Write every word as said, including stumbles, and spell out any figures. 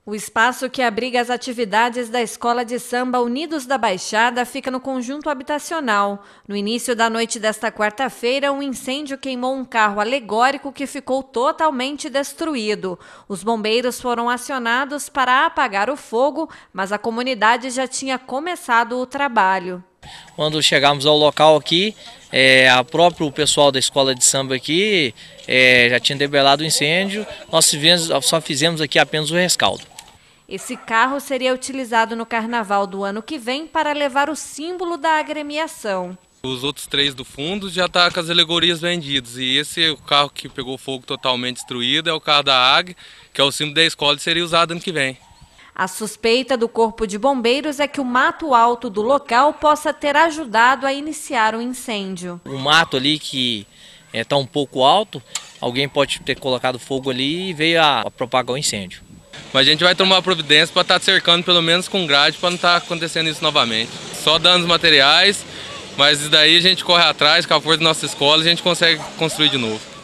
O espaço que abriga as atividades da Escola de Samba Unidos da Baixada fica no conjunto habitacional. No início da noite desta quarta-feira, um incêndio queimou um carro alegórico que ficou totalmente destruído. Os bombeiros foram acionados para apagar o fogo, mas a comunidade já tinha começado o trabalho. Quando chegamos ao local aqui, é, a próprio pessoal da escola de samba aqui é, já tinha debelado o incêndio, nós fizemos, só fizemos aqui apenas o rescaldo. Esse carro seria utilizado no carnaval do ano que vem para levar o símbolo da agremiação. Os outros três do fundo já estão tá com as alegorias vendidas, e esse o carro que pegou fogo totalmente destruído é o carro da Águia, que é o símbolo da escola e seria usado ano que vem. A suspeita do Corpo de Bombeiros é que o mato alto do local possa ter ajudado a iniciar o incêndio. O mato ali que está um pouco alto, alguém pode ter colocado fogo ali e veio a, a propagar o incêndio. Mas a gente vai tomar providência para estar cercando pelo menos com grade para não estar acontecendo isso novamente. Só danos materiais, mas daí a gente corre atrás, com a força da nossa escola, a gente consegue construir de novo.